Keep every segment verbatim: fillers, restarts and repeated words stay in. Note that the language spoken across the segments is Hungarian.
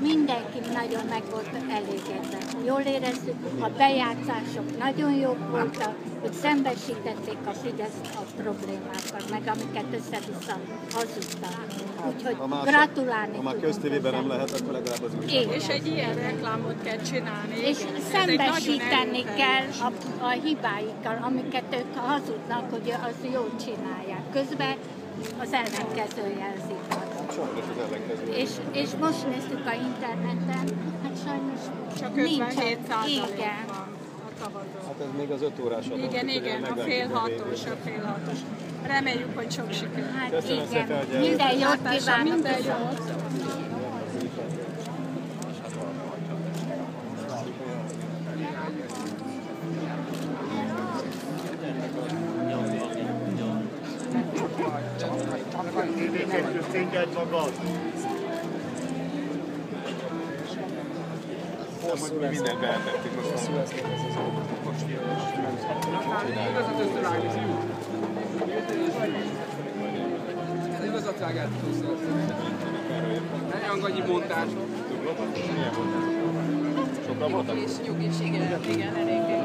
mindenki nagyon meg volt elégedve. Jól érezzük, a bejátszások nagyon jók voltak, hogy szembesítették a Fideszt a problémákkal, meg amiket össze-vissza hazudtak. Úgyhogy gratulálni Ha már köztévében nem lehet, akkor legalább az úgy. És egy ilyen reklámot kell csinálni. És igen. szembesíteni kell a, a hibáikkal, amiket ők hazudnak, hogy az jól csinálják. Közben az ellenkezője az igaz. Sajnos az ellenkező. És, és most néztük a interneten, hát sajnos Csak nincs. ötvenhét százalék Igen. van a szavazó. Hát ez még az öt órás adott. Igen, igen, a fél hatos, a fél hatos. Reméljük, hogy sok siker. Hát Köszönöm igen, szépen, hogy minden jót Látása, kívánok. minden jót. Szégyeld magad! Hosszú lesz. Mindent beeltettük most. Hosszú lesz. Igazat összevágni. Igazat vágát tudsz. Ne annyi montás. Sokkal voltak? Nyugis, igen, igen, eléggé.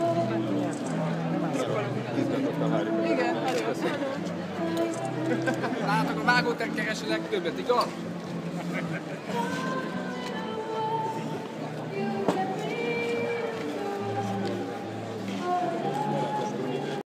Izgatottan várjuk. Igen, elég. Látok, a vágótek keres a legtöbbet, igaz?